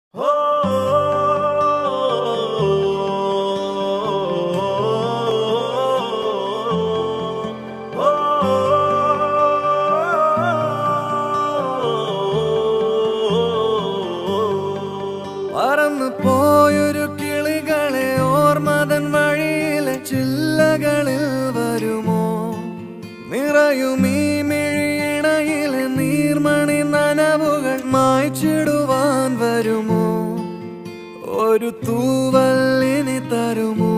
പറന്നു പോയൊരു കിളികളെ ഓർമ്മതൻ വഴിയിലെ ചില്ലകളിൽ വരുമോ? നിറയും ഈ മിഴിയിണയിലെ നീർമണി നനവുകൾ മായ്ച്ചിടുവാൻ വരുമോ? ഒരു തൂവല്ലിനി തരുമോ?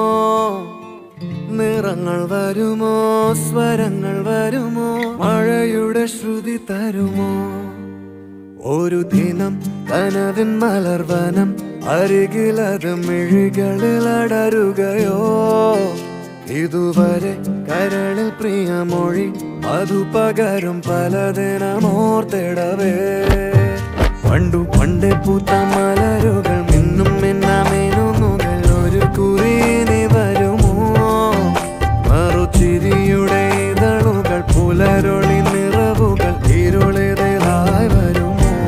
നിറങ്ങൾ വരുമോ? സ്വരങ്ങൾ വരുമോ? മഴയുടെ ശ്രുതി തരുമോ? ഒരു ദിനം കനവിൻ മലർവനം അരികിലത് മിഴികളിൽ അടരുകയോ? ഇതുവരെ കരളിൽ പ്രിയമൊഴി അതു പകരും പലതിനമോർത്തിടവേ. പണ്ടു പണ്ടേ പൂത്ത മലരുകൾ മിന്നും മിന്നാമേനുകൾ ഒരു കുറിയിനി വരുമോ? മറുചിരിയുടെ ഇതളുകൾ പുലരൊളി നിറവുകൾ ഇരുളിലായി വരുമോ?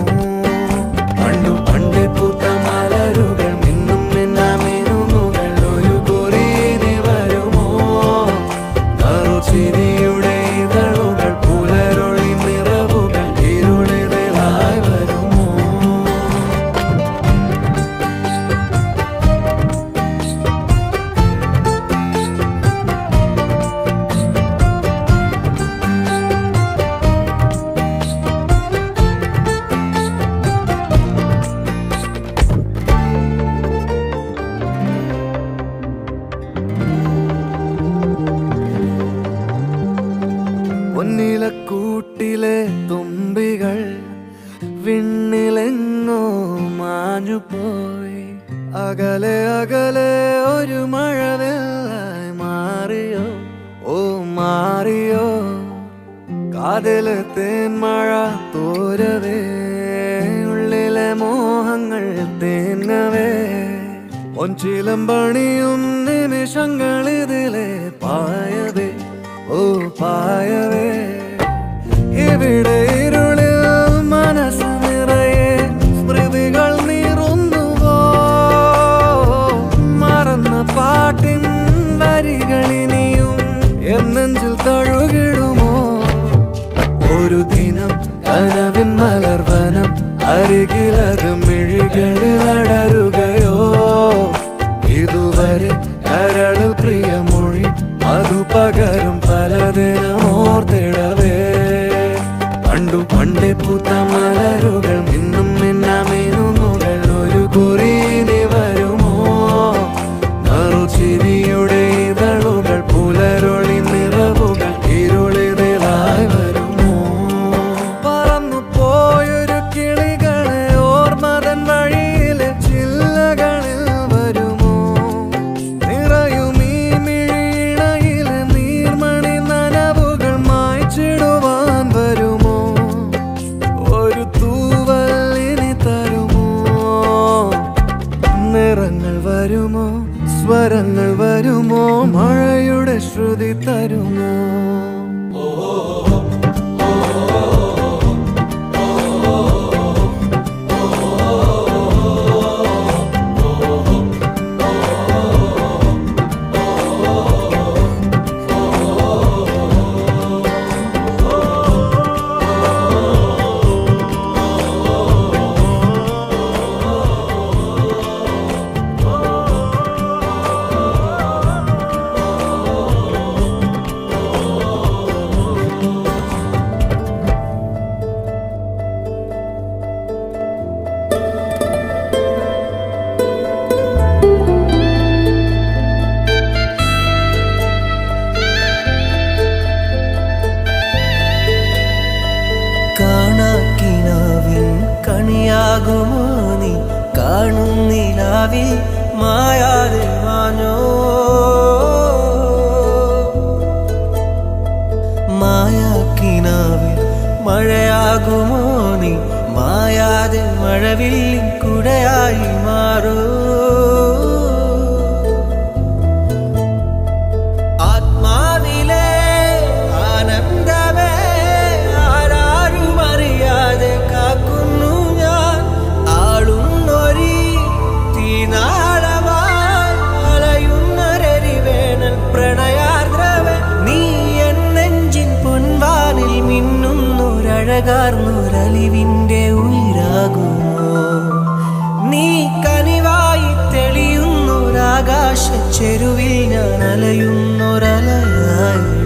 കൂട്ടിലെ തുമ്പികൾ വിണ്ണിലെങ്ങോ മാഞ്ഞുപോയി. അകലെ അകലെ ഒരു മഴവില്ലായി മാറിയോ? ഓ മാറിയോ? കാതിലെ തേന്മഴ തോരവേ, ഉള്ളിലെ മോഹങ്ങൾ തേങ്ങവേ. ഒഞ്ചിലമ്പണിയും നിമിഷങ്ങളിതിലെ പായവേ, ഓ പായവേ. ഇവിടെ ഇരുളിൽ മനസ്സ് നിറയെ സ്മൃതികൾ നീറുന്നുവോ? മറന്ന പാട്ടിൻ വരികളിനിയും എന്നെഞ്ചിൽ തഴുകിടുമോ? ഒരു ദിനം കനവിൻ മലർവനം അരികിലത് മിഴികളിൽ അടരുകയോ? ഇതുവരെ കരളിൽ പ്രിയമൊഴി അതു പകരും പലതിനമോർത്തിടവേ. പണ്ടു പണ്ടേ പൂത്ത മലരുകൾ മിന്നും മിന്നാമേനുകൾ ഒരു കുറിയിനി വരുമോ? മറുചിരിയുടെ ഇതളുകൾ പുലരൊളി നിറവുകൾ ഇരുളിലായി വരുമോ? പറന്നു പോയൊരു കിളികളെ ഓർമ്മതൻ വഴിയിലെ ചില്ലകളിൽ വരുമോ? നിറയും ഈ മിഴിയിണയിലെ നീർമണി നനവുകൾ മായ്ച്ചിടുവാൻ വരുമോ? ഒരു തൂവല്ലിനി തരുമോ? നിറങ്ങൾ വരുമോ? സ്വരങ്ങൾ വരുമോ? മഴയുടെ ശ്രുതി തരുമോ? കണിയാകുമോ നീ കാണും നിലാവിൽ മായാതെ മാഞ്ഞോ? മായാക്കിനാവിൽ മഴയാകുമോ നീ മായാതെ മഴവില്ലിൻ കുടയായി മാറൂ? ആത്മാവിലെ ആനന്ദമേ ആരാരും അറിയാതെ കാക്കുന്നു ഞാൻ. ആളുന്നോ ചെരുവിൽ ഞാൻ അലയുന്നൊരലയായിട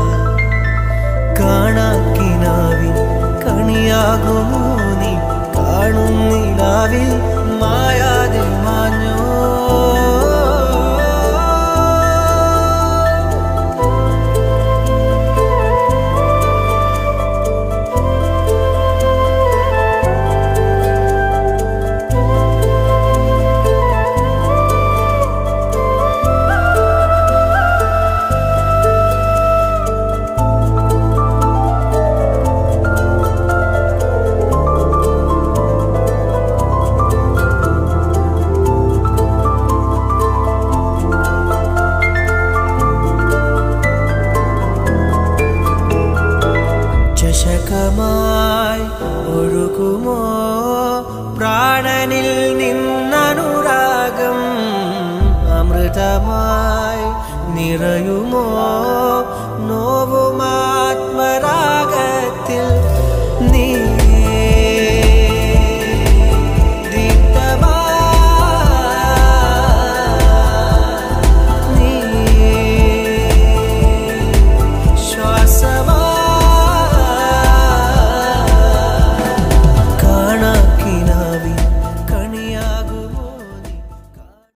കാണാക്കിനാവിൽ കണിയാകുമോ നീ കാണുന്നിലാവിൽ മായാതെ മാഞ്ഞോ ചഷകമായി ഒഴുകുമോ പ്രാണനിൽ നിന്നനുരാഗം അമൃതമായി നിറയുമോ